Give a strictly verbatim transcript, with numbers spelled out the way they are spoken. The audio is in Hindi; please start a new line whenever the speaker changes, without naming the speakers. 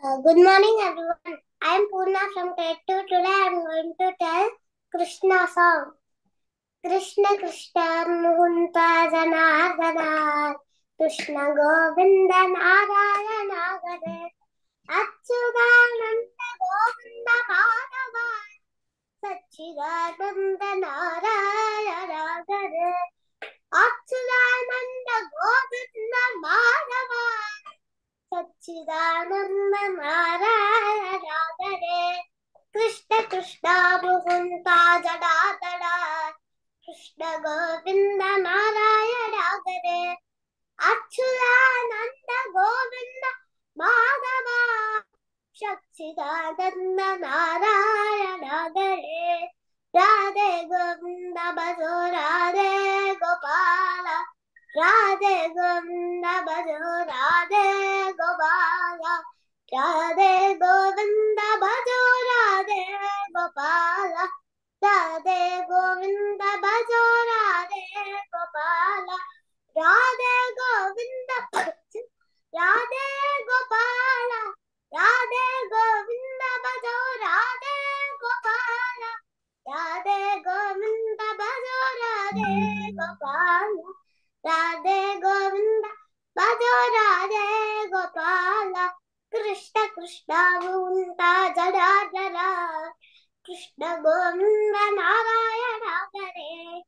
Uh, good morning, everyone. I am Purna from grade two. Today I am going to tell Krishna song. Krishna Krishna Mukunta Janardana Krishna Govinda Narayana Hare Achyutananda Govinda Madhava Sachidananda Narayana Hare Achyutananda Govinda Madhava सच्चिदानंद नारायण हरे कृष्ण कृष्ण मुकुंदा जडाधरा कृष्ण गोविंद नारायण हरे अच्युतानंद गोविंद माधव सच्चिदानंद नारायण हरे राधे गोविंद भजो राधे गोपाल राधे गोविंद भजो राधे गोपाल राधे गोविंद भजो राधे गोपाल राधे गोविंद भजो राधे गोपाल राधे गोविंद राधे गोपाल राधे गोविंद भजो राधे गोपाल राधे गोविंद भजो राधे गोपाल राधे गोविंद भजो राधे गोपाल कृष्ण कृष्ण मुकुंदा जडाधरा कृष्ण गोविंद नारायण हरे